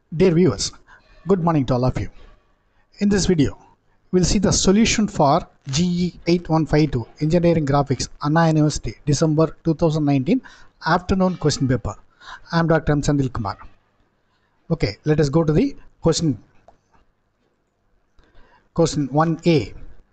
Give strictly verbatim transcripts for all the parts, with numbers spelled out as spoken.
Dear viewers, good morning to all of you. In this video, we'll see the solution for G E eight one five two Engineering Graphics, Anna University, December two thousand nineteen afternoon question paper. I am Doctor M.Senthil Kumar. Okay, let us go to the question. Question one A.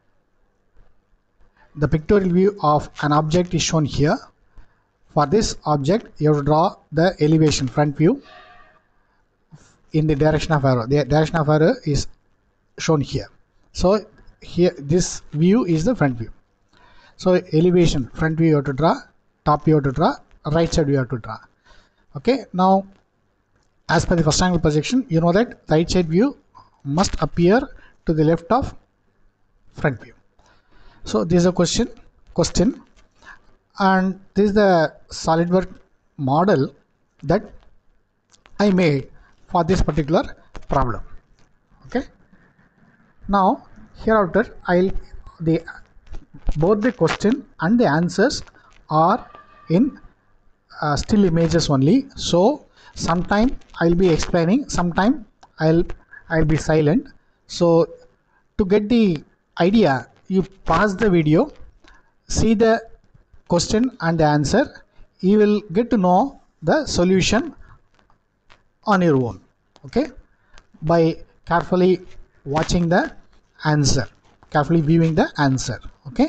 The pictorial view of an object is shown here. For this object, you have to draw the elevation front view in the direction of arrow. The direction of arrow is shown here. So here this view is the front view. So elevation front view you have to draw, top view you have to draw, right side you have to draw. Okay, now as per the first angle projection, you know that right side view must appear to the left of front view. So this is a question question and this is the SolidWorks model that I made for this particular problem. Okay, now hereafter I'll the both the question and the answers are in uh, still images only, so sometime I'll be explaining, sometime I'll I'll be silent. So to get the idea, you pause the video, see the question and the answer, you will get to know the solution on your own, okay, by carefully watching the answer, carefully viewing the answer. Okay,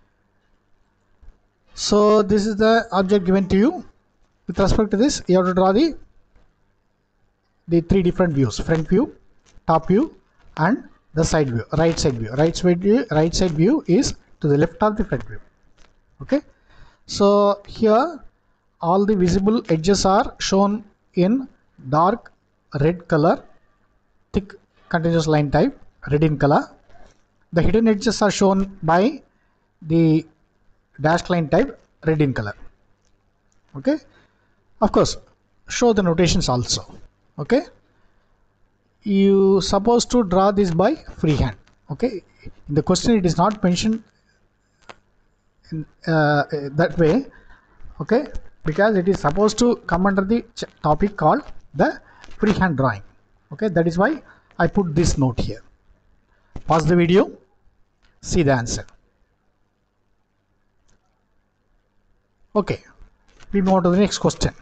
so this is the object given to you. With respect to this, you have to draw the the three different views: front view, top view and the side view, right side view. Right side view, right side view is to the left of the front view. Okay, so here all the visible edges are shown in dark red color, thick continuous line type, red in color. The hidden edges are shown by the dashed line type, red in color. Okay, of course show the notations also. Okay, you supposed to draw this by freehand. Okay, in the question it is not mentioned in uh, that way. Okay, because it is supposed to come under the topic called the freehand drawing. Okay, that is why I put this note here. Pause the video, see the answer. Okay, we move on to the next question.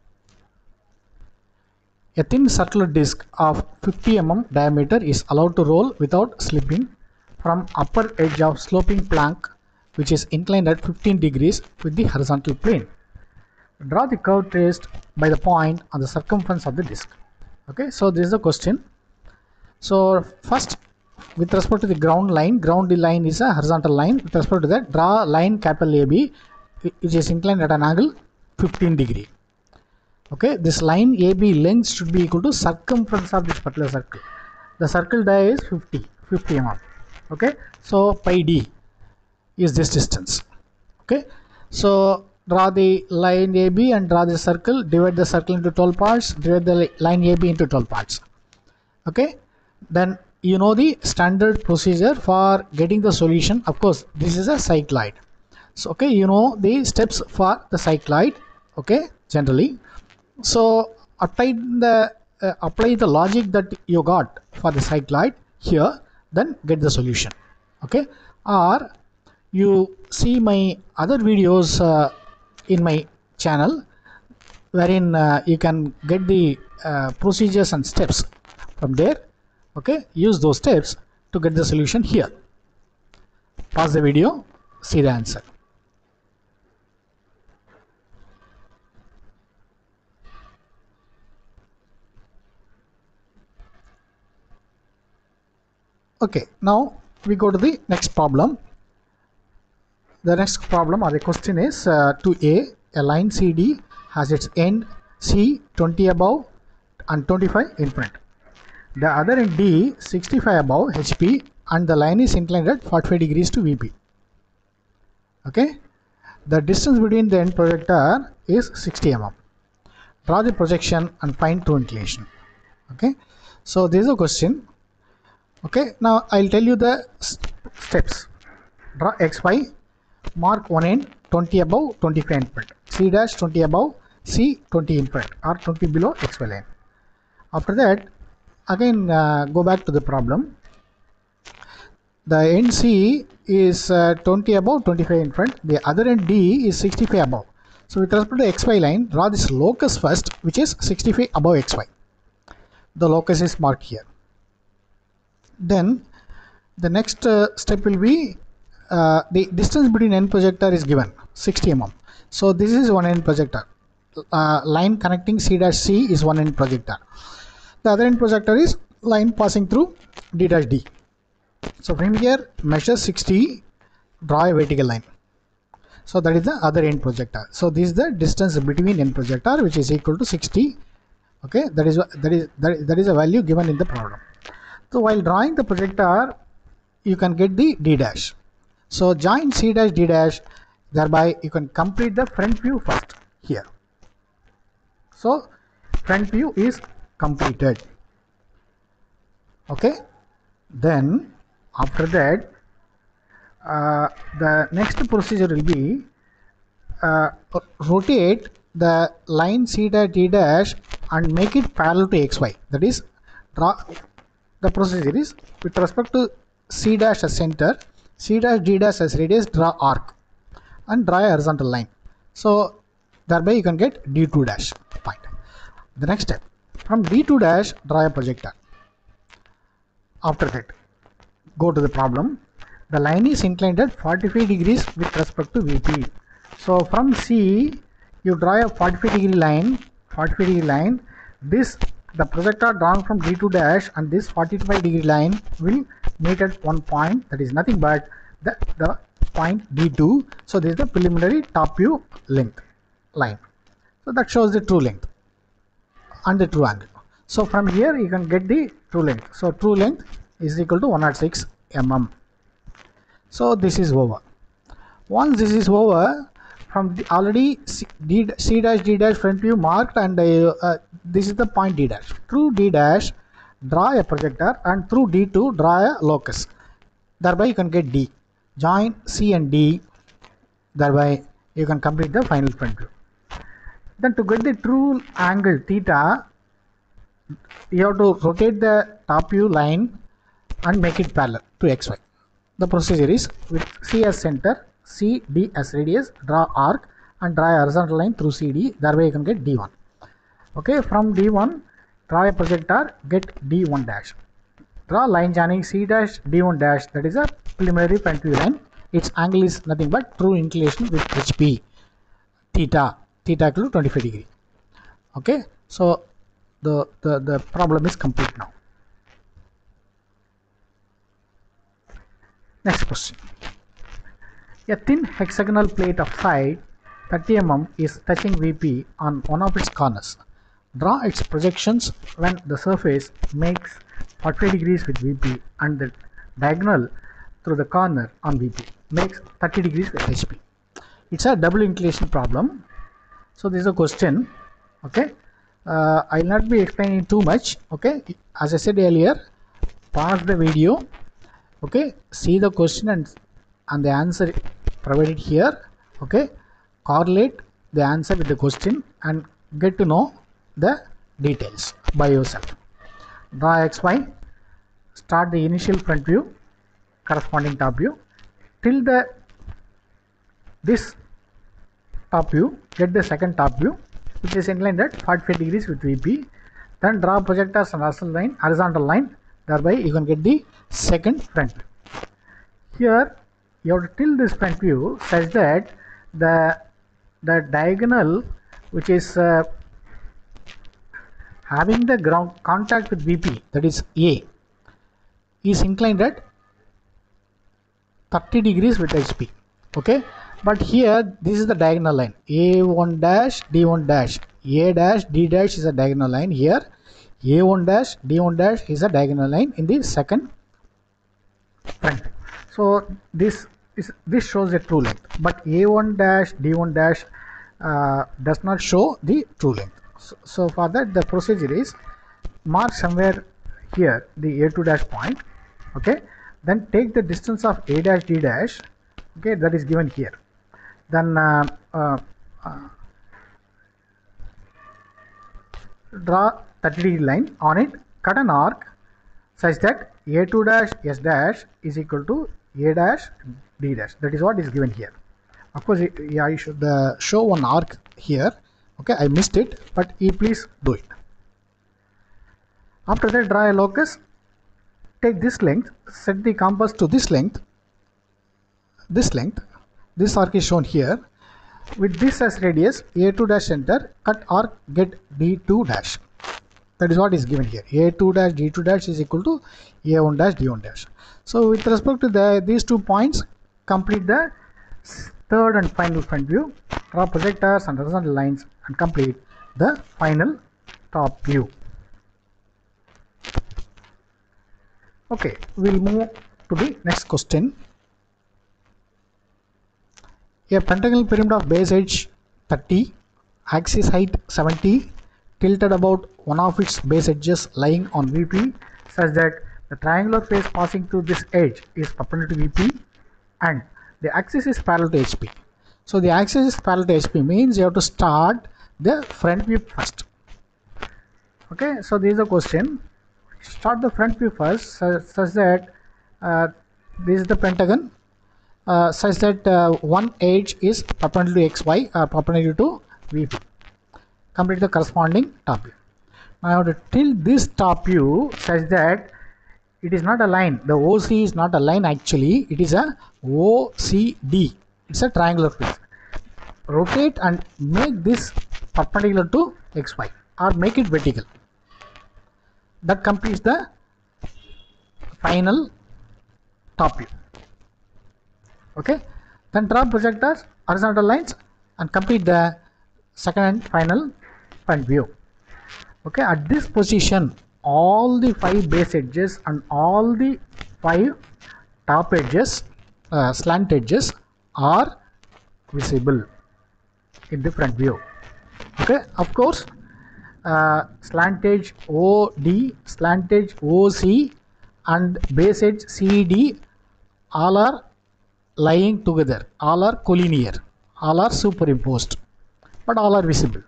A thin circular disc of fifty millimeters diameter is allowed to roll without slipping from upper edge of sloping plank which is inclined at fifteen degrees with the horizontal plane. Draw the curve traced by the point on the circumference of the disc. Okay, so this is the question. So first, with respect to the ground line, ground line is a horizontal line. With respect to that, draw line capital A B which is inclined at an angle fifteen degree. Okay, this line A B length should be equal to circumference of this particular circle. The circle diameter is fifty millimeters. Okay, so pi d is this distance. Okay, so draw the line A B and draw the circle, divide the circle into twelve parts, divide the line A B into twelve parts. Okay, then you know the standard procedure for getting the solution. Of course, this is a cycloid. So okay, you know the steps for the cycloid. Okay, generally. So apply the uh, apply the logic that you got for the cycloid here, then get the solution. Okay, or you see my other videos uh, in my channel, wherein uh, you can get the uh, procedures and steps from there. Okay, use those steps to get the solution here. Pause the video, see the answer. Okay, now we go to the next problem. The next problem or the question is uh, two A. A line C D has its end C twenty above and twenty-five in front. The other end D sixty-five above H P and the line is inclined at forty-five degrees to V P. Okay, the distance between the end projector is sixty millimeters. Draw the projection and find true inclination. Okay, so this is a question. Okay, now I'll tell you the steps. Draw X Y, mark one end twenty above, twenty-five in front. C dash twenty above, C twenty in front or twenty below X Y line. After that, again uh, go back to the problem. The end C is uh, twenty above, twenty-five in front. The other end D is sixty-five above. So with respect to the xy line, draw this locus first, which is sixty-five above xy. The locus is marked here. Then the next uh, step will be uh, the distance between end projector is given sixty millimeters. So this is one end projector. Uh, line connecting C dash C is one end projector. The other end projector is line passing through D dash D. So from here, measure sixty, draw a vertical line. So that is the other end projector. So this is the distance between end projector, which is equal to sixty. Okay, that is that is that, that is a value given in the problem. So while drawing the projector, you can get the D dash. So join C dash D dash, thereby you can complete the front view first here. So front view is completed. Okay, then after that, uh, the next procedure will be uh, rotate the line C dash D dash and make it parallel to X Y. That is, draw the procedure is with respect to C dash as center, C dash D dash as radius, draw arc and draw a horizontal line. So thereby you can get D two dash point. The next step, from D two dash, draw a projector. After that, go to the problem. The line is inclined at forty-five degrees with respect to V P. So from C, you draw a forty-five degree line, forty-five degree line. This, the projector drawn from D two dash and this forty-five degree line will meet at one point, that is nothing but the, the point D two. So this is the preliminary top view length line. So that shows the true length and the true angle. So from here you can get the true length. So true length is equal to one oh six millimeters. So this is over. Once this is over, from the already C, D, C dash D dash front view marked, and uh, uh, this is the point D dash. Through D dash, draw a projector, and through D two, draw a locus. Thereby you can get D. Join C and D. Thereby you can complete the final front view. Then to get the true angle theta, you have to rotate the top view line and make it parallel to X Y. The procedure is with C as center, C D as radius, draw arc and draw a horizontal line through C D. Thereby you can get D one. Okay, from D one, draw a projector, get D one dash. Draw line joining C dash D one dash. That is a preliminary front view line. Its angle is nothing but true inclination with H P, theta, theta equal to twenty-five degree. Okay, so the, the, the problem is complete now. Next question. A thin hexagonal plate of side thirty millimeters is touching V P on one of its corners. Draw its projections when the surface makes forty-five degrees with V P and the diagonal through the corner on V P makes thirty degrees with H P. It's a double inclination problem. So this is a question. Okay, uh, I will not be explaining too much. Okay, as I said earlier, pause the video. Okay, see the question and and the answer provided here. Okay, correlate the answer with the question and get to know the details by yourself. Draw X Y, start the initial front view, corresponding top view, till the this top view, get the second top view, which is inclined at forty-five degrees with V P. Then draw projectors and horizontal line, horizontal line. Thereby you can get the second front view. Here you have to tilt this front view such that the the diagonal, which is uh, having the ground contact with V P, that is A, is inclined at thirty degrees with H P. Okay, but here this is the diagonal line, A one dash D one dash. A dash D dash is a diagonal line. Here A one dash D one dash is a diagonal line in the second front. So this is this shows the true length, but A one dash D one dash uh, does not show the true length. So, so for that, the procedure is mark somewhere here the A two dash point. Okay, then take the distance of A dash D dash. Okay, that is given here. Then uh, uh, uh, draw thirty degree line. On it, cut an arc such that A two dash S dash is equal to A dash D dash. That is what is given here. Of course, it, yeah, I should uh, show one arc here. Okay, I missed it, but you please do it. After that, draw a locus. Take this length, set the compass to this length. This length, this arc is shown here. With this as radius, A two dash center, cut arc, get D two dash. That is what is given here. A two dash D two dash is equal to A one dash D one dash. So with respect to the these two points, complete the third and final front view. Draw projectors and horizontal lines and complete the final top view. Okay, we'll move to the next question. A pentagonal pyramid of base edge thirty, axis height seventy, tilted about one of its base edges lying on V P such that the triangular face passing through this edge is perpendicular to V P and the axis is parallel to H P. So the axis is parallel to H P means you have to start the front view first. Okay, so this is a question. Start the front view first such, such that uh, this is the pentagon. Uh, such that uh, one edge is perpendicular to X Y or perpendicular to V P. Complete the corresponding top view. Now I have to tilt this top view such that it is not a line. The O C is not a line actually. It is a O C D. It's a triangular face. Rotate and make this perpendicular to X Y or make it vertical. That completes the final top view. Okay, then draw projectors, horizontal lines and complete the second and final front view. Okay, at this position all the five base edges and all the five top edges, uh, slant edges are visible in the front view. Okay, of course, uh, slant edge O D, slant edge O C and base edge C D all are lying together, all are collinear, all are superimposed, but all are visible.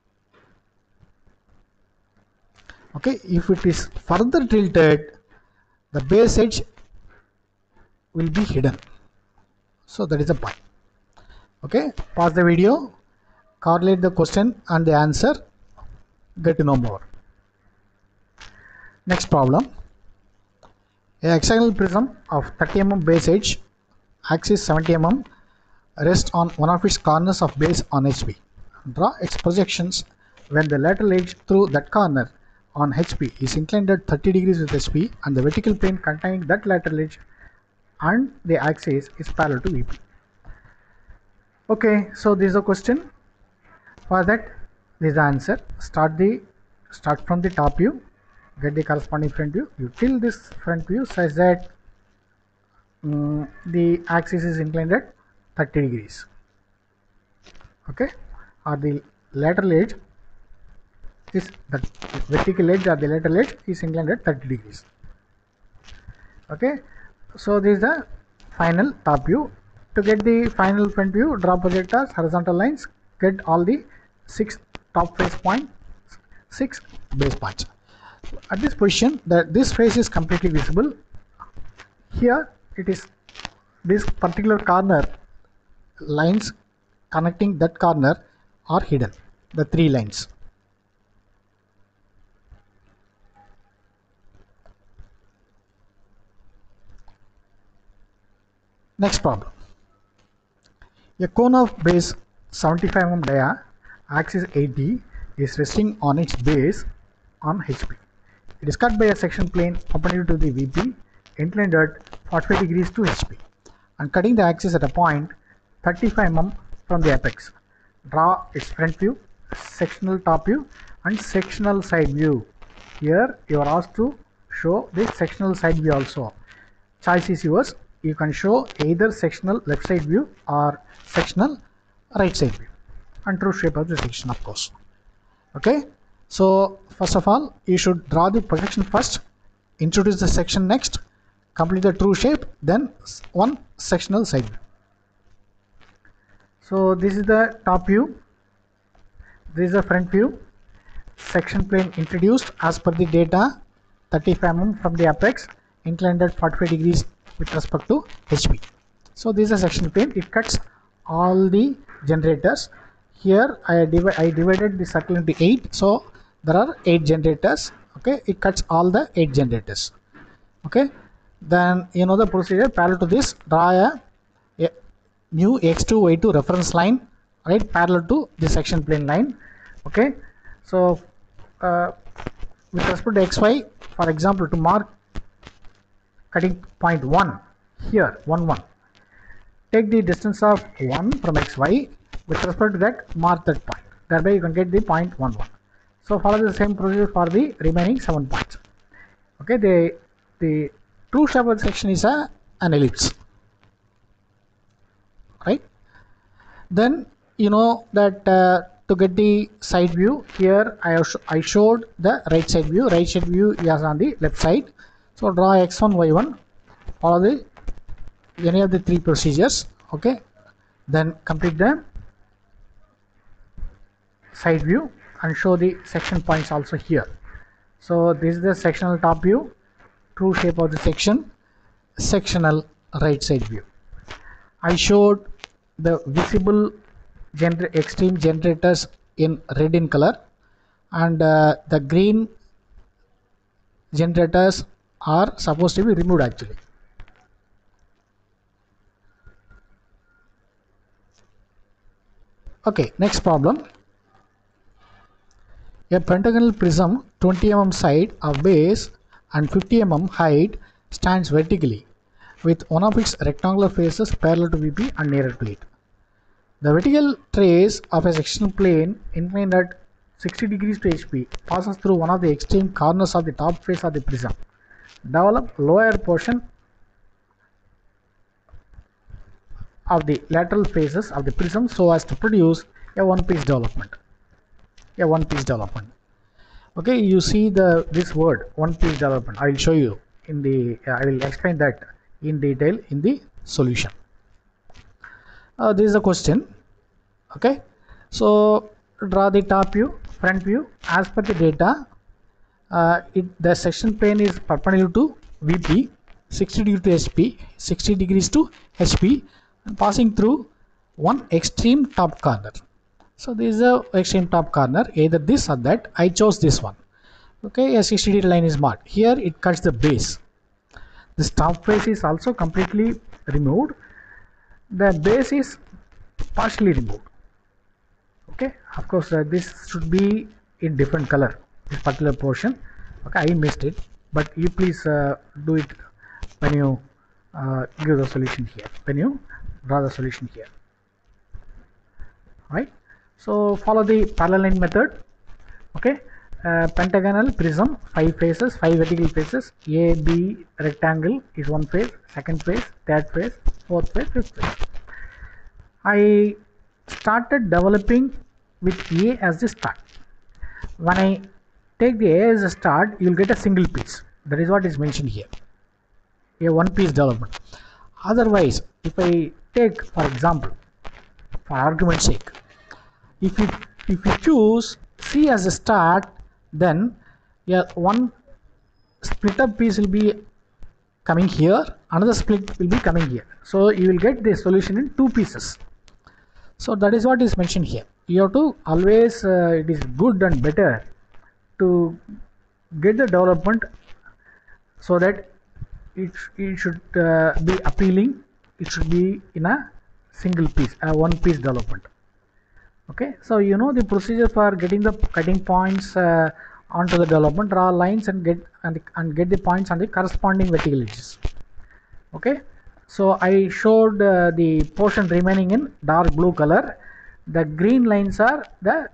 Okay, if it is further tilted, the base edge will be hidden. So that is the point. Okay, pause the video, correlate the question and the answer, get to know more. Next problem. A hexagonal prism of thirty millimeter base edge, axis seventy millimeters, rests on one of its corners of base on H P. Draw its projections when the lateral edge through that corner on H P is inclined at thirty degrees with H P and the vertical plane containing that lateral edge and the axis is parallel to V P. Okay, so this is a question. For that, this is the answer. Start the start from the top view, get the corresponding front view. You tilt this front view such that um, the axis is inclined at thirty degrees. Okay, or the lateral edge is the vertical edge or the lateral edge is inclined at thirty degrees. Okay, so this is the final top view. To get the final front view, draw projectors, horizontal lines, get all the six top face points, six base points. At this position, that this face is completely visible. Here it is, this particular corner lines connecting that corner are hidden, the three lines. Next problem. A cone of base seventy-five millimeter dia, axis eighty, is resting on its base on H P. It is cut by a section plane perpendicular to the V P, inclined at forty-five degrees to H P, and cutting the axis at a point thirty-five millimeters from the apex. Draw its front view, sectional top view, and sectional side view. Here you are asked to show the sectional side view also. Choice is yours. You can show either sectional left side view or sectional right side view and true shape of the section, of course. Okay, so first of all you should draw the projection first, introduce the section next, complete the true shape, then one sectional side view. So this is the top view, this is the front view. section plane introduced as per the data thirty-five millimeters from the apex, inclined at forty-five degrees with respect to H P. So this is a section plane. It cuts all the generators. Here I, div I divided the circle into eight. So there are eight generators. Okay, it cuts all the eight generators. Okay, then you know the procedure. Parallel to this, draw a, a new x two y two reference line, right, parallel to the section plane line. Okay, so uh, with respect to xy, for example, to mark cutting point one here, one one, take the distance of one from xy. With respect to that, mark that point. Thereby you can get the point one one. So follow the same procedure for the remaining seven points. Okay, the the true shape of the section is a an ellipse, right? Then you know that uh, to get the side view, here I, sh I showed the right side view. Right side view is on the left side. So draw x one, y one, follow the any of the three procedures. Okay, then complete the side view and show the section points also here. So this is the sectional top view, true shape of the section, sectional right side view. I showed the visible gener extreme generators in red in color, and uh, the green generators are supposed to be removed actually. Okay, next problem. A pentagonal prism twenty millimeter side of base and fifty millimeter height stands vertically with one of its rectangular faces parallel to V P and nearer to it. The vertical trace of a sectional plane inclined at sixty degrees to H P passes through one of the extreme corners of the top face of the prism. Develop lower portion of the lateral faces of the prism so as to produce a one-piece development. A one-piece development. Okay, you see the this word one-piece development. I will show you in the. Uh, I will explain that in detail in the solution. Uh, this is a question. Okay, so draw the top view, front view. As per the data, uh, it the section plane is perpendicular to V P, sixty degrees to H P, sixty degrees to H P, and passing through one extreme top corner. So this is the extreme top corner, either this or that. I chose this one. Okay, a sixty degree line is marked. Here it cuts the base. This top face is also completely removed. The base is partially removed. Okay, of course uh, this should be in different color, this particular portion. Okay, I missed it, but you please uh, do it when you uh, give the solution here, when you draw the solution here, right? So follow the parallel line method. Okay, uh, pentagonal prism, five faces, five vertical faces. A, B rectangle is one face, second face, third face, fourth face, fifth face. I started developing with A as the start. When I take the A as a start, you will get a single piece. That is what is mentioned here, a one piece development. Otherwise, if I take, for example, for argument's sake, if you if you choose C as a start, then yeah, one split up piece will be coming here, another split will be coming here. So you will get the solution in two pieces. So that is what is mentioned here. You have to always, uh, it is good and better to get the development so that it, it should uh, be appealing. It should be in a single piece, a one piece development. Okay, so you know the procedure for getting the cutting points uh, onto the development. Draw lines and get and, and get the points on the corresponding vertical edges. Okay, so I showed uh, the portion remaining in dark blue color. The green lines are the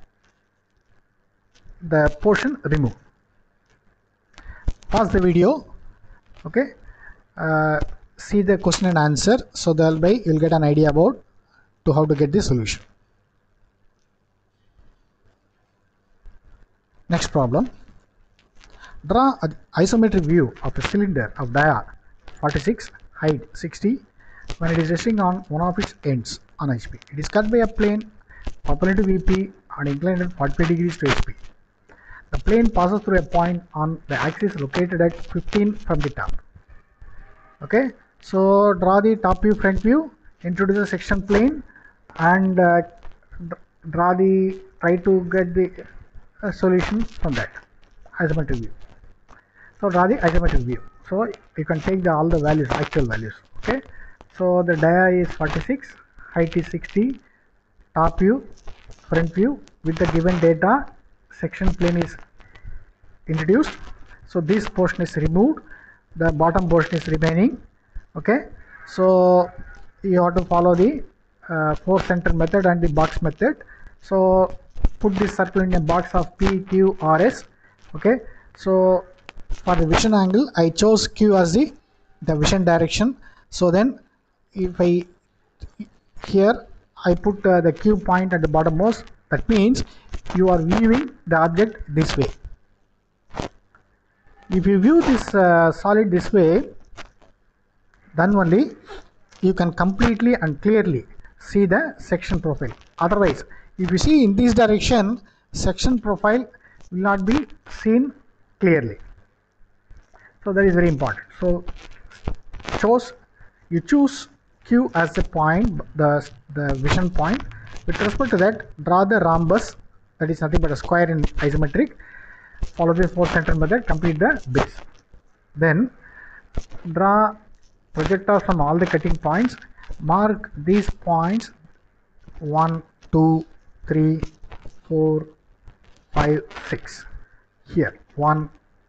the portion removed. Pause the video. Okay, uh, see the question and answer, so thereby you will get an idea about to how to get the solution. Next problem. Draw an isometric view of a cylinder of dia forty-six, height sixty, when it is resting on one of its ends on H P. It is cut by a plane perpendicular to V P and inclined at forty-five degrees to H P. The plane passes through a point on the axis located at fifteen from the top. Okay, so draw the top view, front view, introduce the section plane, and uh, draw the try to get the uh, solution from that isometric view. So draw the isometric view. So you can take the all the values, actual values. Okay, so the dia is forty-six, height is sixty, top view, front view with the given data, section plane is introduced. So this portion is removed, the bottom portion is remaining. Okay, so you have to follow the uh, four center method and the box method. So put this circle in a box of P, Q, R, S. Okay, so for the vision angle I chose Q as the the vision direction. So then if I here I put uh, the Q point at the bottommost, that means you are viewing the object this way. If you view this uh, solid this way, then only you can completely and clearly see the section profile. Otherwise, if you see in this direction, section profile will not be seen clearly. So that is very important. So chose you choose Q as the point, the the vision point. With respect to that, draw the rhombus, that is nothing but a square in isometric. Follow the four center method, complete the base. Then draw projectors from all the cutting points. Mark these points one, two, three, four, five, six. Here one,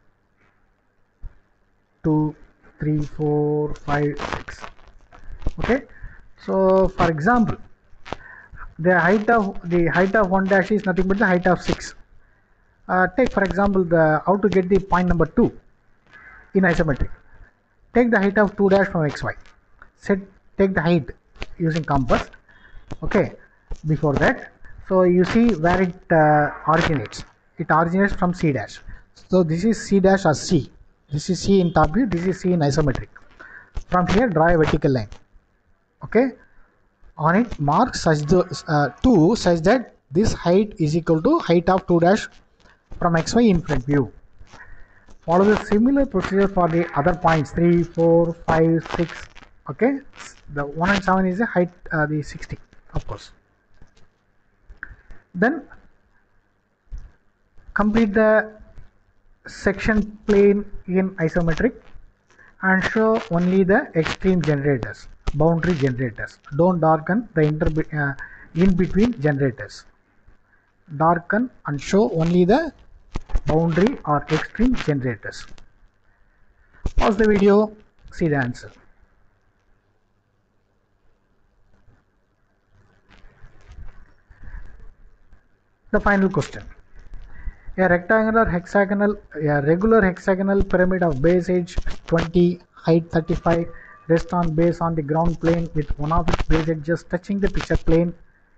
two, three, four, five, six. Okay. So for example, the height of the height of one dash is nothing but the height of six. Uh, take for example the how to get the point number two in isometric. Take the height of two dash from xy. Set take the height using compass. Okay, before that, so you see where it uh, originates. It originates from C dash. So this is C dash or C. This is C in top view. This is C in isometric. From here, draw a vertical line. Okay, on it mark such the uh, two such that this height is equal to height of two dash from xy in front view. Follow the similar procedure for the other points three, four, five, six. Okay, the one and seven is the height, uh, the sixty, of course. Then complete the section plane in isometric and show only the extreme generators, boundary generators. Don't darken the inter uh, in between generators. Darken and show only the boundary or extreme generators. Pause the video, see the answer. The final question. A rectangular hexagonal, a regular hexagonal pyramid of base edge twenty, height thirty-five, rests on base on the ground plane with one of its base edges touching the picture plane.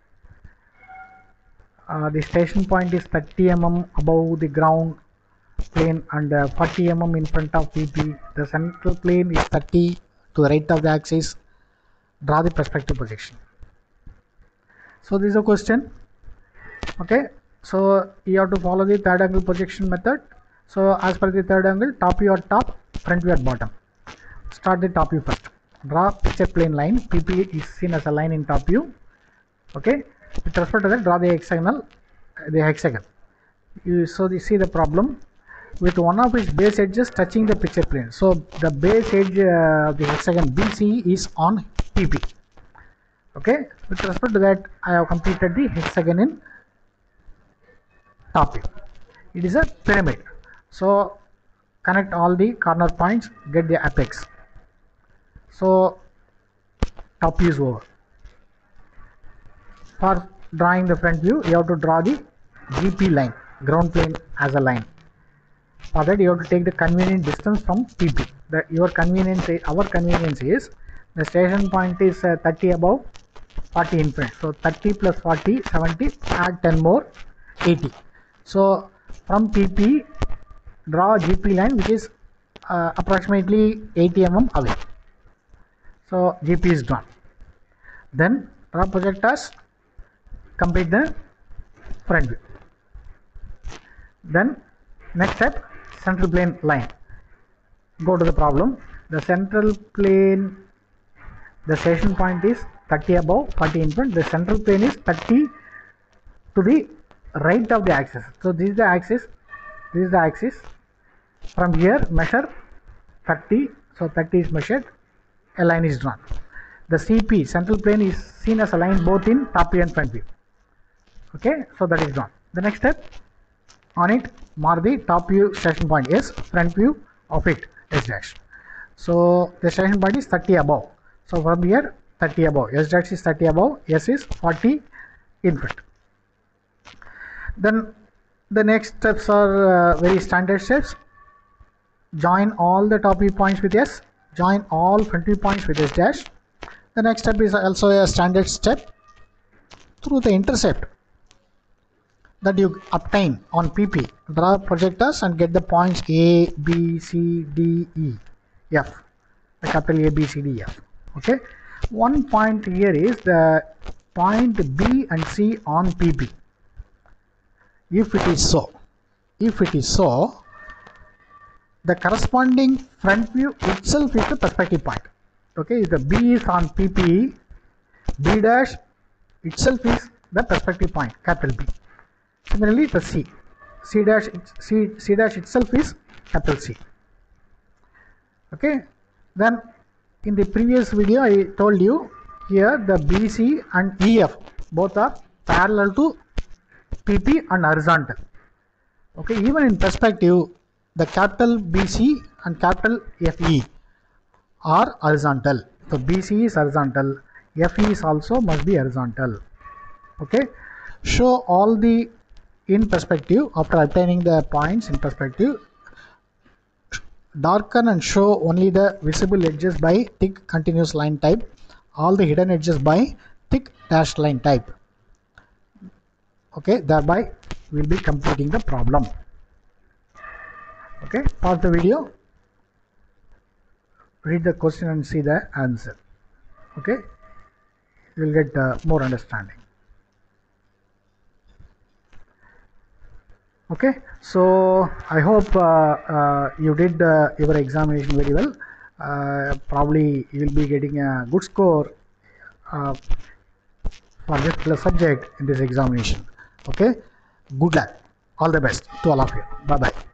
Uh, the station point is thirty millimeters above the ground plane and uh, forty millimeters in front of P P. The central plane is thirty to the right of the axis. Draw the perspective projection. So this is a question. Okay, so you have to follow the third angle projection method. So as per the third angle, top view at top, front view at bottom. Start the top view first. Draw picture plane line. P P is seen as a line in top view. Okay, with respect to that, draw the hexagonal, the hexagon. You so you see the problem with one of its base edges touching the picture plane. So the base edge uh, of the hexagon B C is on P P. Okay, with respect to that, I have completed the hexagon in top view. It is a pyramid. So connect all the corner points, get the apex. So top view is over. For drawing the front view, you have to draw the G P line, ground plane as a line. For that, you have to take the convenient distance from P P. The, your convenience, our convenience is the station point is uh, thirty above, forty in front. So thirty plus forty, seventy, add ten more, eighty. So from P P, draw G P line which is uh, approximately eighty millimeters away. So G P is drawn. Then draw projectors, complete the front view. Then Next step, central plane line. Go to the problem. The central plane, the station point is thirty above, forty in front. The central plane is thirty to the right of the axis. So this is the axis. This is the axis. From here, measure thirty. So thirty is measured. A line is drawn. The C P, central plane, is seen as a line both in top view and front view. Okay, so that is drawn. The next step, on it, mark the top view station point S, front view of it S dash. So the station point is thirty above. So from here, thirty above. S dash is thirty above. S is forty in front. Then the next steps are uh, very standard steps. Join all the top view points with S. Join all front view points with S dash. The next step is also a standard step. Through the intercept that you obtain on P P, draw projectors and get the points A, B, C, D, E, F, the capital A, B, C, D, F. Okay. One point here is the point B and C on P P. If it is so, if it is so, the corresponding front view itself is the perspective point. Okay, if the B is on P P, B dash itself is the perspective point, capital B. Similarly, the C, C dash, C, C dash itself is capital C. Okay, then in the previous video I told you here the B C and E F both are parallel to P P and horizontal. Okay, even in perspective, the capital B C and capital F E are horizontal. So B C is horizontal, F E is also must be horizontal. Okay, show all the in perspective. After obtaining the points in perspective, darken and show only the visible edges by thick continuous line type, all the hidden edges by thick dashed line type. Okay, thereby we will be completing the problem. Okay, pause the video, read the question and see the answer. Okay, you will get uh, more understanding. Okay, so I hope uh, uh, you did uh, your examination very well. Uh, probably you will be getting a good score uh, for this particular subject in this examination. Okay, good luck, all the best to all of you. Bye bye.